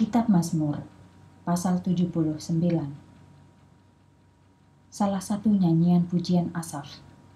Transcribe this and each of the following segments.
Kitab Mazmur, pasal 79. Salah satu nyanyian pujian Asaf.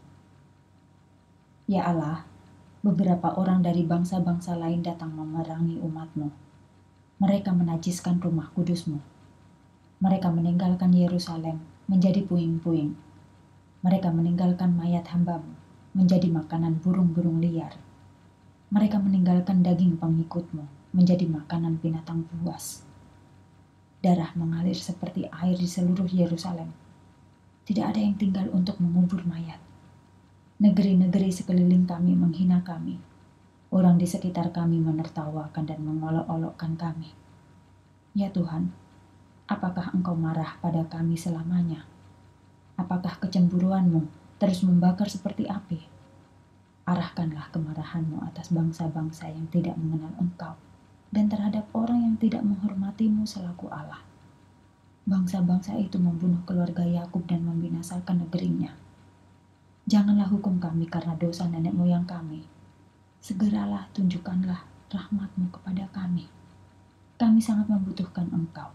Ya Allah, beberapa orang dari bangsa-bangsa lain datang memerangi umat-Mu. Mereka menajiskan rumah kudus-Mu. Mereka meninggalkan Yerusalem menjadi puing-puing. Mereka meninggalkan mayat hamba-Mu menjadi makanan burung-burung liar. Mereka meninggalkan daging pengikut-Mu menjadi makanan binatang buas. Darah mengalir seperti air di seluruh Yerusalem. Tidak ada yang tinggal untuk mengubur mayat. Negeri-negeri sekeliling kami menghina kami. Orang di sekitar kami menertawakan dan mengolok-olokkan kami. Ya Tuhan, apakah Engkau marah pada kami selamanya? Apakah kecemburuan-Mu terus membakar seperti api? Arahkanlah kemarahan-Mu atas bangsa-bangsa yang tidak mengenal Engkau dan terhadap orang yang tidak menghormati-Mu selaku Allah. Bangsa-bangsa itu membunuh keluarga Yakub dan membinasakan negerinya. Janganlah hukum kami karena dosa nenek moyang kami. Segeralah tunjukkanlah rahmat-Mu kepada kami. Kami sangat membutuhkan Engkau.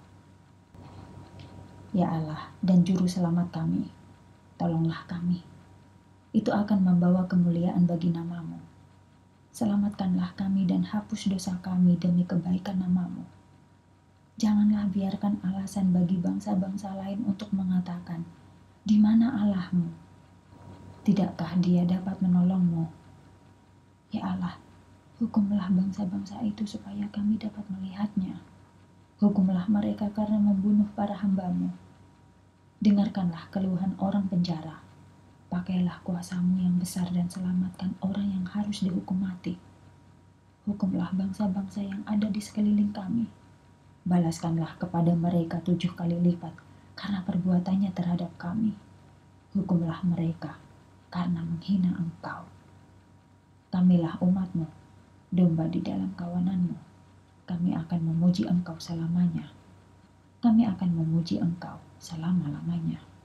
Ya Allah dan Juru Selamat kami, tolonglah kami. Itu akan membawa kemuliaan bagi nama-Mu. Selamatkanlah kami dan hapus dosa kami demi kebaikan nama-Mu. Janganlah biarkan alasan bagi bangsa-bangsa lain untuk mengatakan, di mana Allah-Mu? Tidakkah Dia dapat menolong-Mu? Ya Allah, hukumlah bangsa-bangsa itu supaya kami dapat melihatnya. Hukumlah mereka karena membunuh para hamba-Mu. Dengarkanlah keluhan orang penjara. Pakailah kuasa-Mu yang besar dan selamatkan orang yang harus dihukum mati. Hukumlah bangsa-bangsa yang ada di sekeliling kami. Balaskanlah kepada mereka 7 kali lipat karena perbuatannya terhadap kami. Hukumlah mereka karena menghina Engkau. Kamilah umat-Mu, domba di dalam kawanan-Mu. Kami akan memuji Engkau selamanya. Kami akan memuji Engkau selama-lamanya.